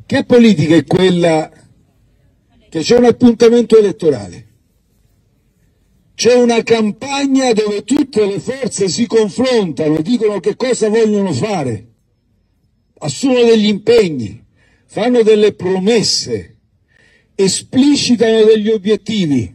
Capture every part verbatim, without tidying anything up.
Che politica è quella che c'è un appuntamento elettorale, c'è una campagna dove tutte le forze si confrontano, dicono che cosa vogliono fare, assumono degli impegni, fanno delle promesse, esplicitano degli obiettivi.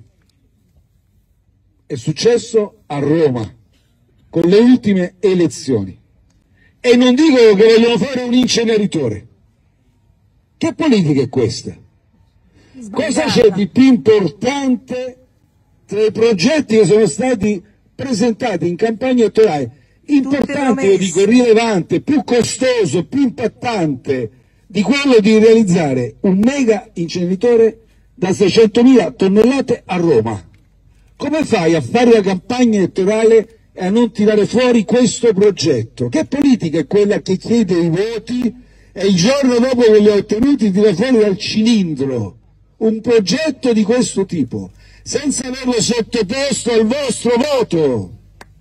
È successo a Roma con le ultime elezioni e non dicono che vogliono fare un inceneritore. Che politica è questa? Cosa c'è di più importante tra i progetti che sono stati presentati in campagna elettorale? Importante, io dico, rilevante, più costoso, più impattante di quello di realizzare un mega inceneritore da seicentomila tonnellate a Roma. Come fai a fare la campagna elettorale e a non tirare fuori questo progetto? Che politica è quella che chiede i voti e il giorno dopo che li ha ottenuti tira fuori dal cilindro un progetto di questo tipo, senza averlo sottoposto al vostro voto?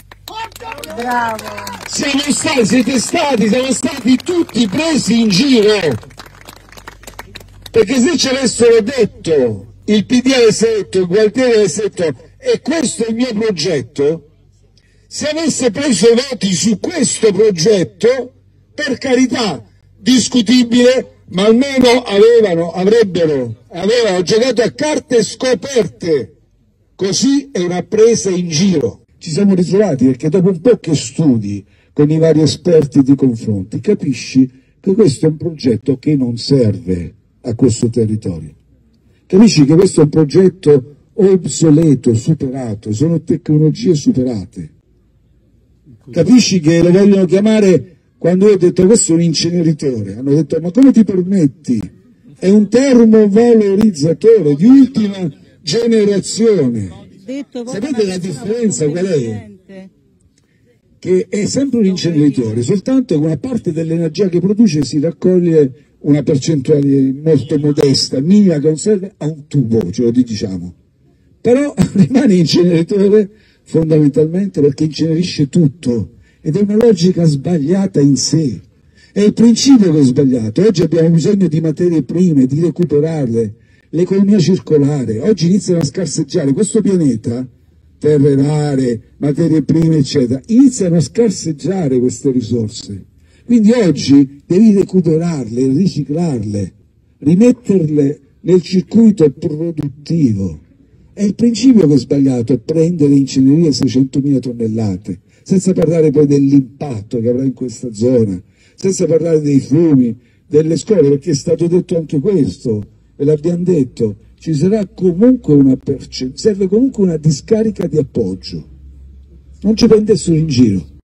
Bravo. Siamo stati, siete stati, siamo stati tutti presi in giro, perché se ci avessero detto, il P D avesse detto, il Gualtieri avesse detto, e questo è il mio progetto, se avesse preso i voti su questo progetto, per carità, discutibile, ma almeno avevano, avrebbero, avevano giocato a carte scoperte, così è una presa in giro. Ci siamo ritrovati perché dopo un po' che studi con i vari esperti di confronti, capisci che questo è un progetto che non serve a questo territorio. Capisci che questo è un progetto obsoleto, superato, sono tecnologie superate. Capisci che lo vogliono chiamare, quando io ho detto questo è un inceneritore, hanno detto ma come ti permetti? È un termovalorizzatore di ultima generazione. Sapete la differenza qual è? Che è sempre un inceneritore, soltanto che una parte dell'energia che produce si raccoglie una percentuale molto modesta, minima, che non serve a un tubo, ce lo diciamo. Però rimane inceneritore fondamentalmente perché incenerisce tutto ed è una logica sbagliata in sé. È il principio che è sbagliato. Oggi abbiamo bisogno di materie prime, di recuperarle, l'economia circolare. Oggi iniziano a scarseggiare questo pianeta, terre rare, materie prime, eccetera, iniziano a scarseggiare queste risorse. Quindi oggi devi recuperarle, riciclarle, rimetterle nel circuito produttivo. È il principio che è sbagliato, è prendere e incenerire seicentomila tonnellate, senza parlare poi dell'impatto che avrà in questa zona, senza parlare dei fiumi, delle scuole, perché è stato detto anche questo, e l'abbiamo detto, ci sarà comunque una percentuale, serve comunque una discarica di appoggio, non ci prendessero in giro.